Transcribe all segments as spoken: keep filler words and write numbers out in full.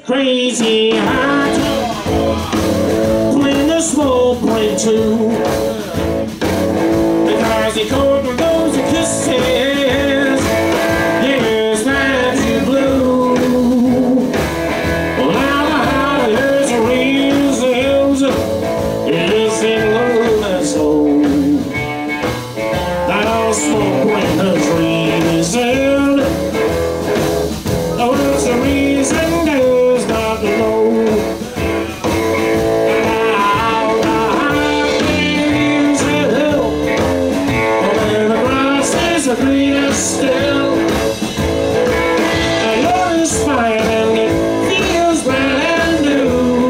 crazy hot when the smoke break too, because the cold and those kisses, yes, that's you blue. Well, now the heart has reasons, it is in love and soul. That all smoke break has reason, oh, it's the reason there's not below. Still, I love is fine and it feels brand new.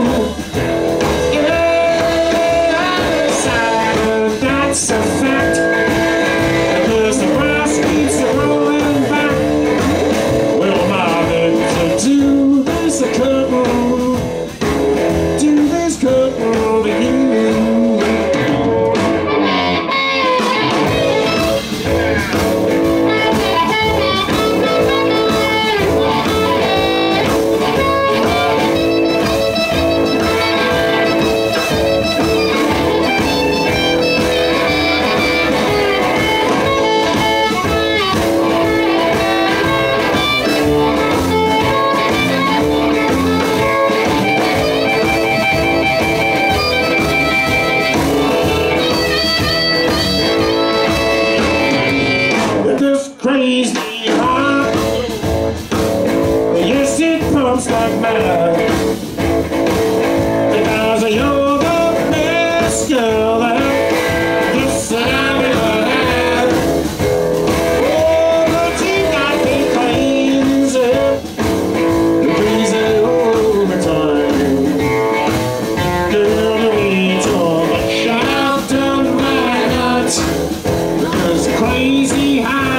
Yeah, I decided that's a fact, because the grass keeps rolling back. Well, Marvin, to do this a couple, do this couple to you. Crazy heart, yes, it pumps like mad, because you're the best girl that this I've ever had. Oh, but you got me crazy, crazy over time. Girl, you need to but shout down my nuts, because crazy high.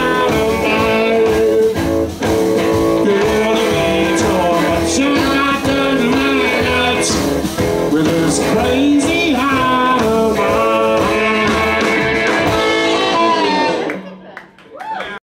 Crazy